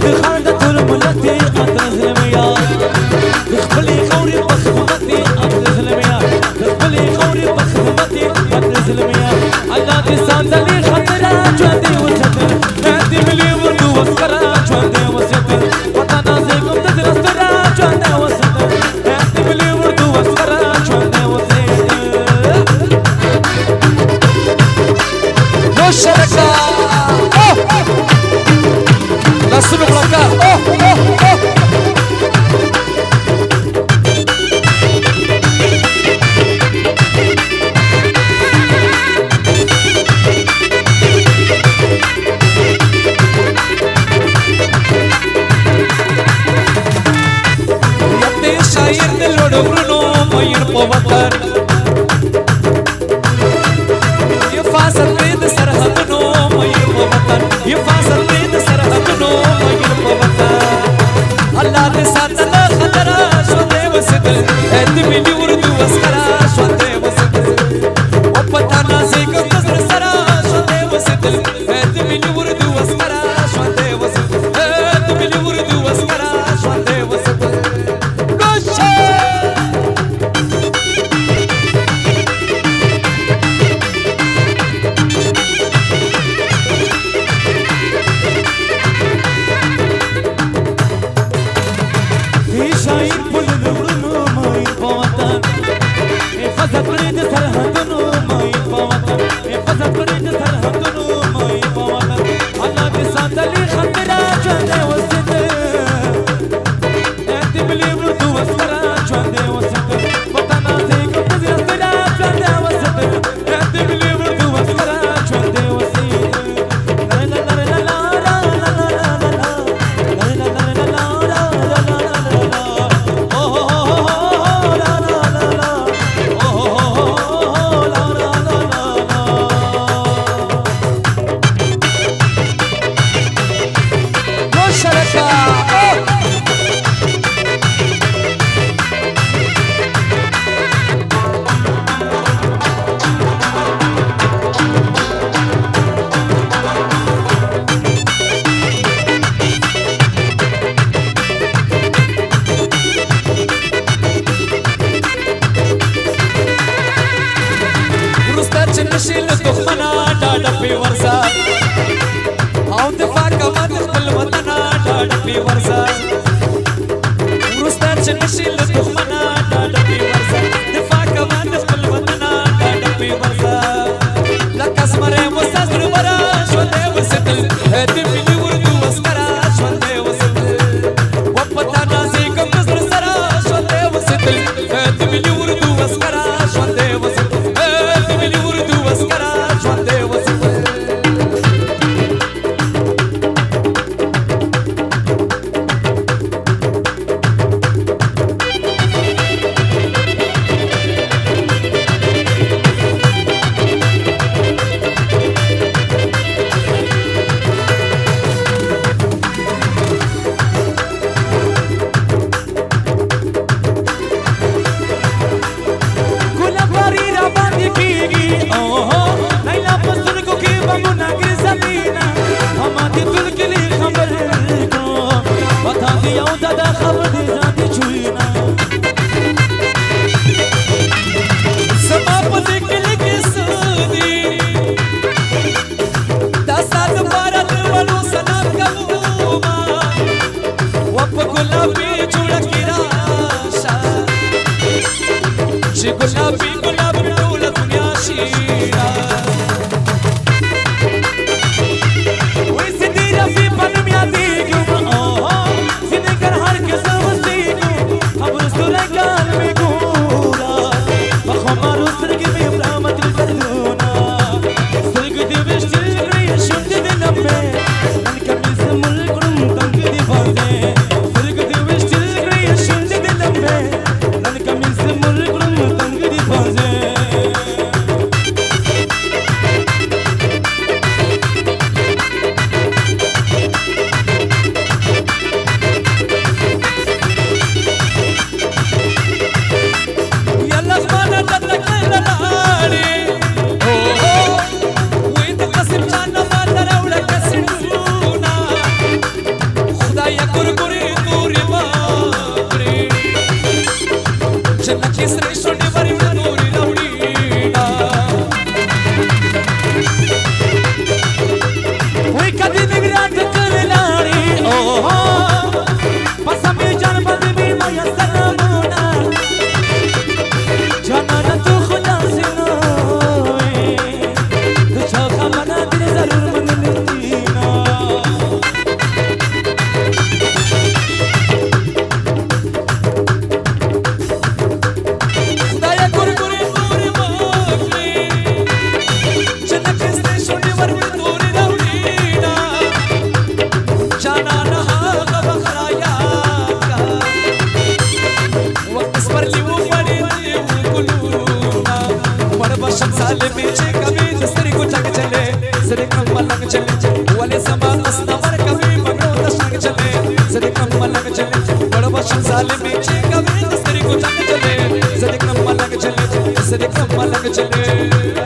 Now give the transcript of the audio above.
افتخار ده طول ملتي أتظلم يا تخبلي قوري بخدمتي أتظلم يا تخبلي قوري بخدمتي أتظلم يا عداتي صندلي خطرة جوندي وسطر عندي ملي وردو وسكرة جوندي وسطر وطنا زيكم تدرسترة جوندي وسطر عندي ملي وردو وسكرة جوندي وسطر الشركة نصر بلقاء يبدي شاير دلود برنو مير بوتر يفاصل بيد سرحدنو مير بوتر يفاصل بيد سرحدنو مير بوتر الله دي ساتنا خطرا شوندي وسدل ادمي دي وردو وسكرا شوندي وسدل وپتانا زيكو تزر سرا شوندي وسدل ادمي دي وردو وسكرا شوندي وسدل ادمي دي وردو وسكرا شوندي وسدل نشيل دخمنا ډاډ په ورسا او دفاع کوه د خپل وطن ډاډ په ورسا ورستا چې نشيل دخمنا ډاډ په ورسا دفاع کوه د خپل وطن ډاډ په ورسا لکه سمره مستر ورا شو دې وسدل دې ملي وردو وسکرا شو دې وسدل وپتا نازي کوم نظر سرا شو دې وسدل دې ملي وردو وسکرا شو دې وسدل دې ملي وردو وسکرا شو دې وسدل जाना नहा बखराया का वक्त पर लियो बड़े गुलूना मर बशम साले में चे कभी दस्तरी को जग चले सरे कम लग चले वाले समा अस्नवर कभी मगरो दशक चले सरे कम लग चले मर बशम साले में चे कभी दस्तरी को जग चले सरे कम लग चले सरे कम लग चले